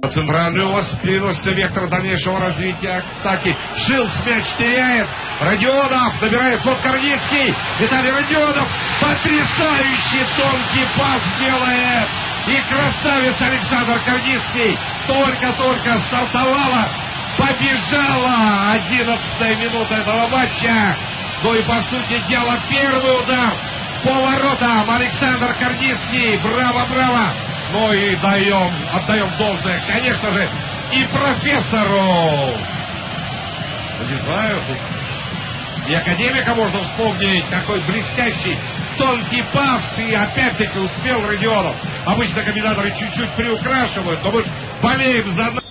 Центральный у вас переносится вектор дальнейшего развития атаки. Шилс мяч теряет. Родионов набирает ход Корницкий. Виталий Родионов потрясающий тонкий пас делает. И красавец Александр Корницкий только-только стартовала. Побежала 11-я минута этого матча. Ну и по сути дела первый удар по воротам. Александр Корницкий. Браво, браво. Ну и отдаем должное, конечно же, и профессору. Не знаю, и академика можно вспомнить, какой блестящий, тонкий пас, и опять-таки успел Родионов. Обычно комментаторы чуть-чуть приукрашивают, но мы болеем за нас.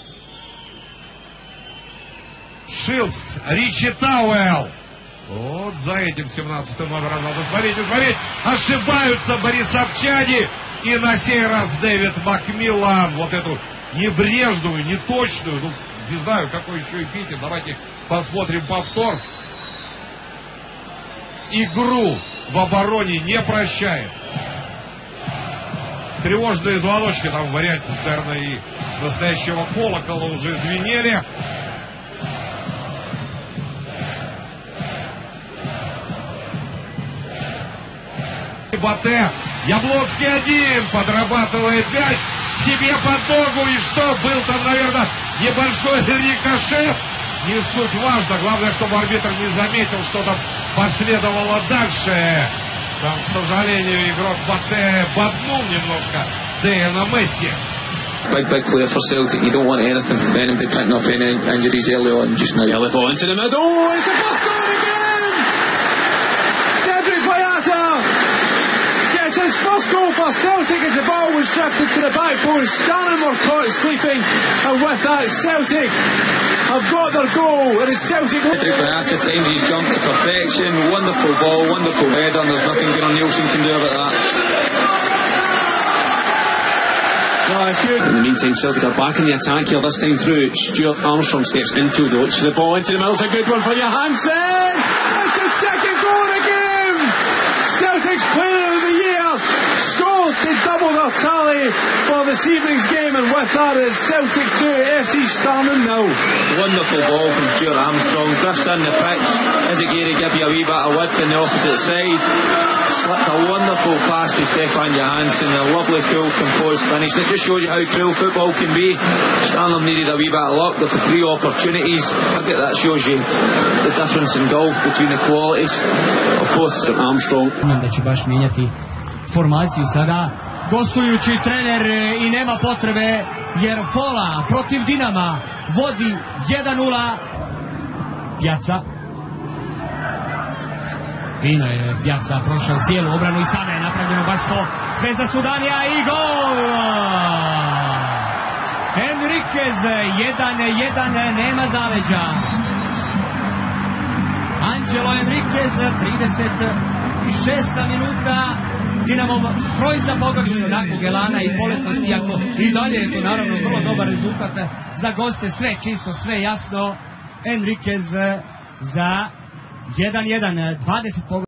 Шилс, Ричи Тауэлл. Вот за этим 17-м номером надо смотреть. Ошибаются борисовчане. И на сей раз Дэвид Макмиллан. Вот эту небрежную, неточную, ну, не знаю, какой еще эпитет. Давайте посмотрим повтор. Игру в обороне не прощает. Тревожные звоночки там в варианте, наверное, и настоящего колокола уже звенели. Батэ. Яблонский один. Подрабатывает мяч себе под ногу. И что? Был там, наверное, небольшой рикошет. Не суть важно. Главное, чтобы арбитр не заметил, что там последовало дальше. Там, к сожалению, игрок Батэ боднул немножко Дэна Месси. Big player for Celtic. You don't want anything from anybody picking up any injuries early on just now. Early ball into the middle. Oh, it's a bus goal again! Cedric Boyata gets his first goal for Celtic as the ball was drifted to the back post. Stannon were caught sleeping, and with that Celtic have got their goal. And it's Celtic. Cedric Boyata times his jump to perfection. Wonderful ball, wonderful header. There's nothing Gunnar Nielsen can do about that. In the meantime, Celtic are back in the attack here, this time through. Stuart Armstrong steps into the ball into the middle. It's a good one for Johansson. It's his second goal of the game. Celtic's player of the year scores to double their tally for this evening's game, and with that it's Celtic 2, FC Stannon 0. Wonderful ball from Stuart Armstrong. Drifts in the pitch. Is it going to give you a wee bit of width on the opposite side? Slipped a wonderful pass to Stefan Johansson, a lovely, cool, composed finish. It just shows you how cruel football can be. Stanley needed a wee bit of luck. There were 3 opportunities. I think that shows you the difference in golf between the qualities of both Armstrong. Da će baš mijenjati formaciju sada. Gostujući trener i nema potrebe jer Fola protiv Dinama vodi 1-0. Pjaca. Fino je Pjaca prošao cijelu obranu i sada je napravljeno baš to. Sve za Sudanija i gol! Enriquez 1-1, nema zaleđa. Angelo Enriquez, 36. minuta. Dinamo stroj za pogodinu takvog elana i poletnosti, iako i dalje je to naravno vrlo dobar rezultat za goste. Sve čisto, sve jasno. Enriquez za 1-1, 20 pogodina.